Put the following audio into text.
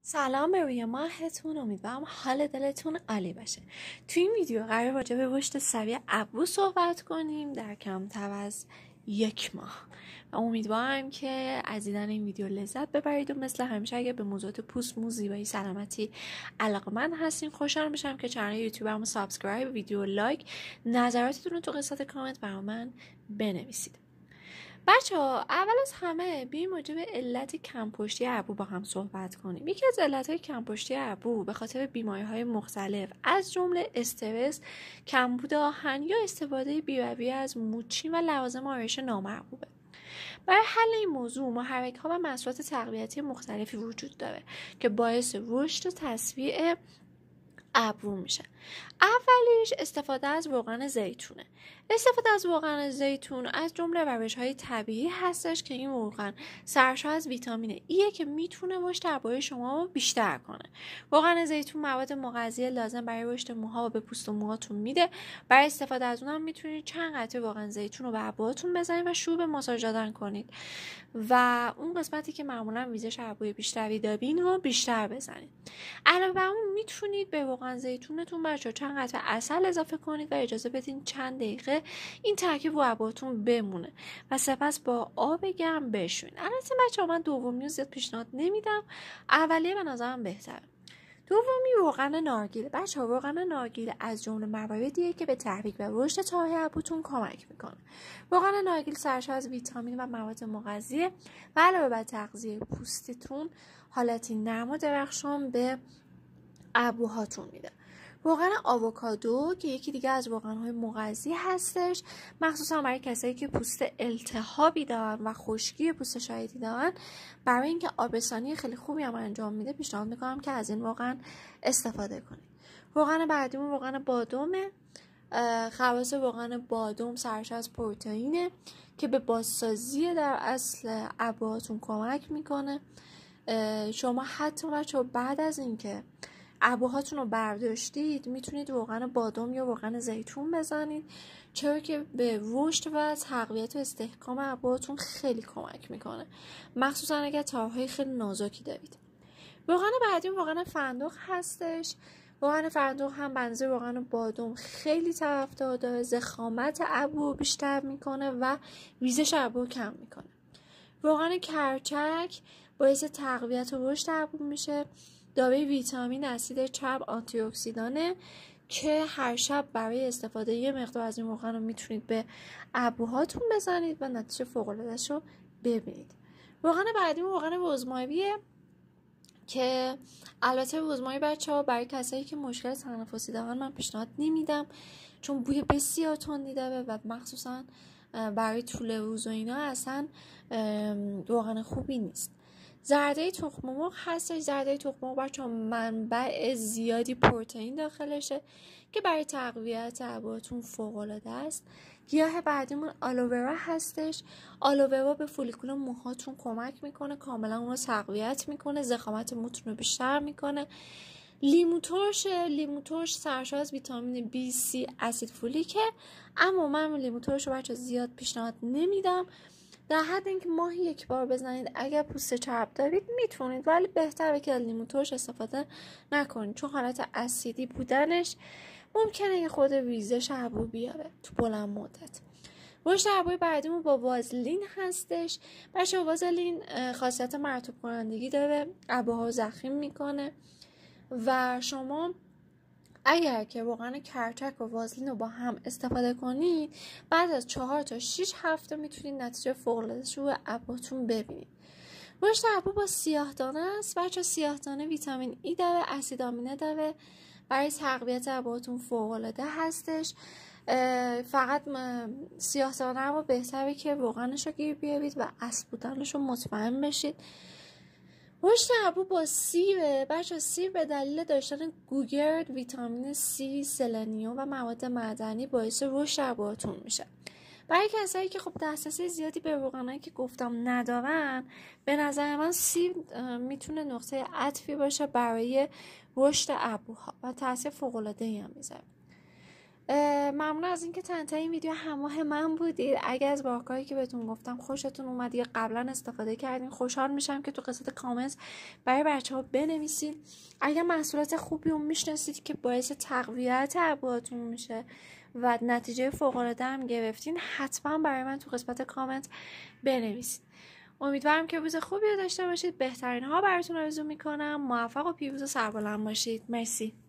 سلام به روی ماهتون، امیدوارم حال دلتون عالی باشه. توی این ویدیو قرار راجع به رشد سریع ابرو صحبت کنیم در کمتر از 1 ماه و امیدوارم که از دیدن این ویدیو لذت ببرید و مثل همیشه اگه به موضوعات پوست، مو، زیبایی، سلامتی علاقه‌مند هستین خوشحال میشم که کانال یوتیوبرمو سابسکرایب، ویدیو لایک، نظراتتون رو تو قسمت کامنت برام من بنویسید. بچه‌ها اول از همه بیایم راجع به علت کمپشتی ابرو با هم صحبت کنیم. یکی از علت‌های کمپشتی ابرو به خاطر بیماری‌های مختلف از جمله استرس، کمبود آهن یا استفاده بی‌رویه از موچین و لوازم آرایش نامرغوبه. برای حل این موضوع محرک‌ها و محصولات تقویتی مختلفی وجود داره که باعث رشد و تصفیع ابرو میشه. اولیش استفاده از روغن زیتونه. استفاده از روغن زیتون از جمله روش‌های طبیعی هستش که این روغن سرشار از ویتامین ایه که میتونه رشد ابروی شما رو بیشتر کنه. روغن زیتون مواد مغذی لازم برای رشد موها و به پوست و موهاتون میده. برای استفاده از اونم میتونید چند قطره روغن زیتون رو به ابروهاتون بزنید و شروع به ماساژ دادن کنید و اون قسمتی که معمولا ریزش ابروی بیشتری دارین رو بیشتر بزنید. علاوه بر اون میتونید به روغن زیتونتون بچه‌ها چند قطره عسل اضافه کنید و اجازه بدین چند دقیقه این ترکیب رو ابروتون بمونه و سپس با آب گرم بشورین. البته بچه‌ها من دومی رو زیاد پیشنهاد نمیدم، اولیه به نظرم بهتره. دومی روغن نارگیل. بچه‌ها روغن نارگیل از جمله مواردیه که به تحریک و رشد طاهر ابروتون کمک میکنه. روغن نارگیل سرشار از ویتامین و مواد مغذیه و علاوه بر تغذیه پوستتون حالتی نرم و درخشان به ابروهاتون میده. روغن آووکادو که یکی دیگه از روغن‌های مغذی هستش، مخصوصا برای کسایی که پوست التهابی دارن و خشکی پوست شدیدی دارن، برای اینکه آبرسانی خیلی خوبی هم انجام میده پیشنهاد میکنم که از این روغن استفاده کنید. روغن بعدیمون روغن بادامه. خواص روغن بادام سرشار از پروتئینه که به بازسازی در اصل ابروهاتون کمک میکنه. شما حتی بچه‌ها بعد از اینکه ابروهاتون رو برداشتید میتونید روغن بادام یا روغن زیتون بزنید، چرا که به رشد و تقویت و استحکام ابروهاتون خیلی کمک میکنه، مخصوصا اگر تارهای خیلی نازکی دارید. روغن بعدی روغن فندق هستش. روغن فندق هم بنظیر روغن بادام خیلی طرفدار داره، ضخامت ابرو بیشتر میکنه و ریزش ابرو کم میکنه. روغن کرچک باعث تقویت و رشد ابرو میشه. دارای ویتامین، اسید چرب، آنتی اکسیدانه که هر شب برای استفاده یه مقدار از این روغن رو میتونید به ابروهاتون بزنید و نتیجه فوق العاده‌اش رو ببینید. روغن بعدی روغن رزماریه که البته رزماری بچه‌ها برای کسایی که مشکل تنفسی دارن من پیشنهاد نمیدم، چون بوی بسیار تندی داره و مخصوصا برای طول روز و اینا اصلا روغن خوبی نیست. زرده تخم مرغ هستش. زرده تخم مرغ بچه‌ها منبع زیادی پروتئین داخلشه که برای تقویت ابروتون فوق‌العاده است. گیاه بعدیمون آلوورا هستش. آلوورا به فولیکول موهاتون کمک میکنه، کاملا اون رو تقویت میکنه، ضخامت موتون رو بیشتر میکنه. لیمو ترش سرشار از ویتامین B, C، اسید فولیکه، اما من لیمو ترش رو بچه‌ها زیاد پیشنهاد نمیدم. در حد اینکه ماهی 1 بار بزنید. اگر پوست چرب دارید میتونید، ولی بهتره که از لیمو ترش استفاده نکنید، چون حالت اسیدی بودنش ممکنه یه خود ریزش ابرو بیاره تو بلند مدت. رشد ابروی بعدیمون با وازلین هستش. بچه‌ها وازلین خاصیت مرطوب کنندگی داره، ابروها رو ضخیم میکنه و شما اگر که روغن کرچک و وازلین رو با هم استفاده کنید بعد از 4 تا 6 هفته میتونید نتیجه فوق‌العاده‌اش رو ابروتون ببینید. رشد ابرو با سیاه‌دانه است. بچه‌ها سیاه‌دانه ویتامین ای داره، اسید آمینه داره، برای تقویت ابروتون فوق‌العاده هستش. فقط سیاه‌دانه رو بهتره که روغنش رو گیر بیارید و اصل بودنش رو مطمئن بشید. رشد ابرو با سیره. بچه‌ها سیر به دلیل داشتن گوگرد، ویتامین C، سلنیوم و مواد معدنی باعث رشد ابروتون میشه. برای کسایی که خب دسترسی زیادی به روغنایی که گفتم ندارن، به نظر من سیر میتونه نقطه عطفی باشه برای رشد ابروها و تاثیر فوق‌العاده‌ای هم میذاره. ممنون از اینکه تا این ویدیو همراه من بودید. اگه از راهکاری که بهتون گفتم خوشتون اومد یا قبلا استفاده کردین، خوشحال میشم که تو قسمت کامنت برای بچه‌ها بنویسید. اگه محصولات خوبی رو میشناسید که باعث تقویت ابروهاتون میشه و نتیجه فوق‌العاده هم گرفتین، حتما برای من تو قسمت کامنت بنویسید. امیدوارم که روز خوبی رو داشته باشید. بهترین ها براتون آرزو میکنم. موفق و پیروز و سربلند باشید. مرسی.